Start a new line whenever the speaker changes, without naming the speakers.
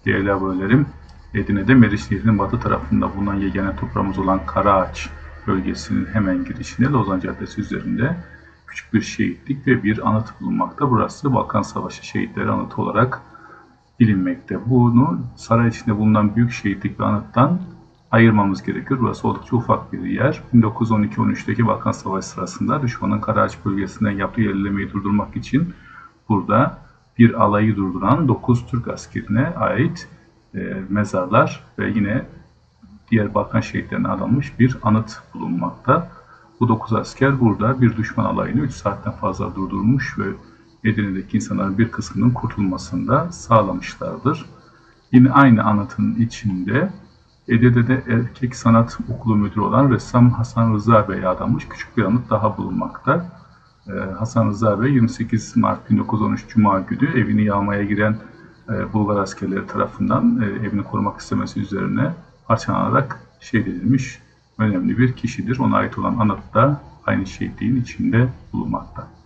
Değerli abonelerim, Edirne'de Meriç Nehri'nin batı tarafında bulunan yegane toprağımız olan Karaağaç bölgesinin hemen girişinde Lozan Caddesi üzerinde küçük bir şehitlik ve bir anıt bulunmakta. Burası Balkan Savaşı şehitleri anıtı olarak bilinmekte. Bunu saray içinde bulunan büyük şehitlik ve anıttan ayırmamız gerekiyor. Burası oldukça ufak bir yer. 1912-13'teki Balkan Savaşı sırasında düşmanın Karaağaç bölgesinden yaptığı ilerlemeyi durdurmak için burada bir alayı durduran 9 Türk askerine ait mezarlar ve yine diğer Balkan şehitlerine adanmış bir anıt bulunmakta. Bu 9 asker burada bir düşman alayını 3 saatten fazla durdurmuş ve Edirne'deki insanların bir kısmının kurtulmasını da sağlamışlardır. Yine aynı anıtın içinde Edirne'de Erkek Sanat Okulu müdürü olan ressam Hasan Rıza Bey'e adanmış küçük bir anıt daha bulunmakta. Hasan Rıza Bey 28 Mart 1913 Cuma günü evini yağmaya giren Bulgar askerleri tarafından evini korumak istemesi üzerine parçalanarak şehit edilmiş önemli bir kişidir. Ona ait olan anıt da aynı şehitliğin içinde bulunmakta.